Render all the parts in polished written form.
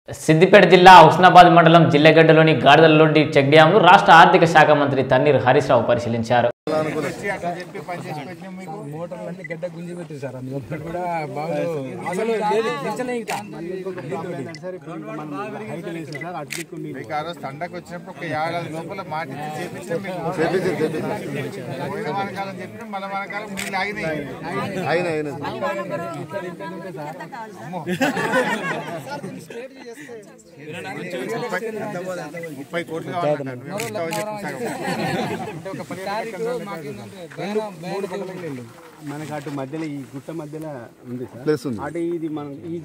సిద్దిపేట జిల్లా హుస్నాబాద్ మండలం జిల్లెగడ్డలోని గాడిదలలోని చెక్ డ్యాంను రాష్ట్ర ఆర్థిక శాఖ మంత్రి తన్నీర్ హరీష్ రావు పరిశీలించారు. మనకు అటు మధ్యలో ఈ గుట్ట మధ్యలో ఉంది ప్లేస్ ఉంది అటు ఇది మనం ఈ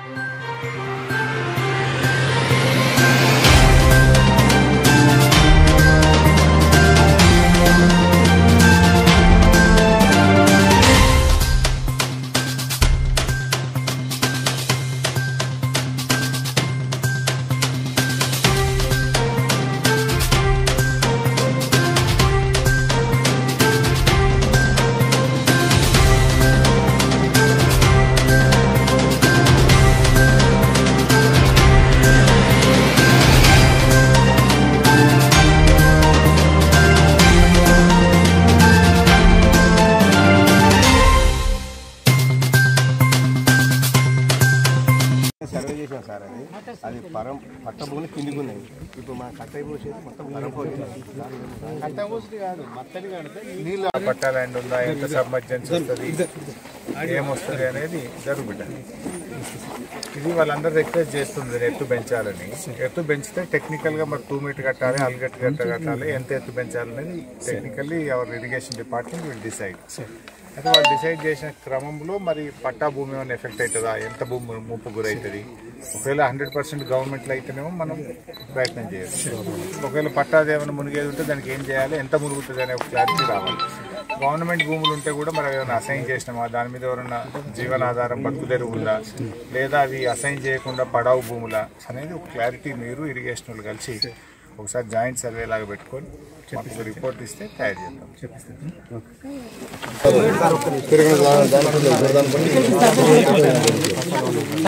సర్వే చేసాం సార్. అది పరం పట్టభూములు కిందికి ఉన్నాయి. ఇప్పుడు మన కట్టై పోసేది మొత్తం కట్ట పోసేది కాదు, మత్తడి కడితే నీళ్ళు పట్టా ల్యాండ్ ఉందా, ఎంత సబ్మర్జెన్స్ వస్తుంది, ఏమొస్తుంది అనేది జరుగుతుంది. ఇది వాళ్ళందరూ రిక్వెస్ట్ చేస్తుంది ఎత్తు పెంచాలని. ఎత్తు పెంచితే టెక్నికల్గా మరి 2 మీటర్ కట్టాలి, అల్గట్టు కట్టాలి, ఎంత ఎత్తు పెంచాలనేది technically our irrigation department will decide. అయితే వాళ్ళు డిసైడ్ చేసిన క్రమంలో మరి పట్టా భూమి ఏమైనా ఎఫెక్ట్ అవుతుందా, ఎంత భూమి ముప్పు గురవుతుంది. ఒకవేళ 100% గవర్నమెంట్లో అయితేనేమో మనం ప్రయత్నం చేయొచ్చు. ఒకవేళ పట్టాది ఏమైనా మునిగేది ఉంటే దానికి ఏం చేయాలి, ఎంత మునుగుతుంది అనే ఒక క్లారిటీ రావాలి. గవర్నమెంట్ భూములు ఉంటే కూడా మరి ఏమైనా అసైన్ చేసినామా, దాని మీద ఎవరైనా జీవనాధారం బతుకుదెరువు ఉందా, లేదా అవి అసైన్ చేయకుండా పడావు భూములా అనేది ఒక క్లారిటీ మీరు ఇరిగేషన్ వాళ్ళు కలిసి ఒకసారి జాయింట్ సర్వే లాగా పెట్టుకొని మాకు రిపోర్ట్ ఇస్తే తయారు చేద్దాం.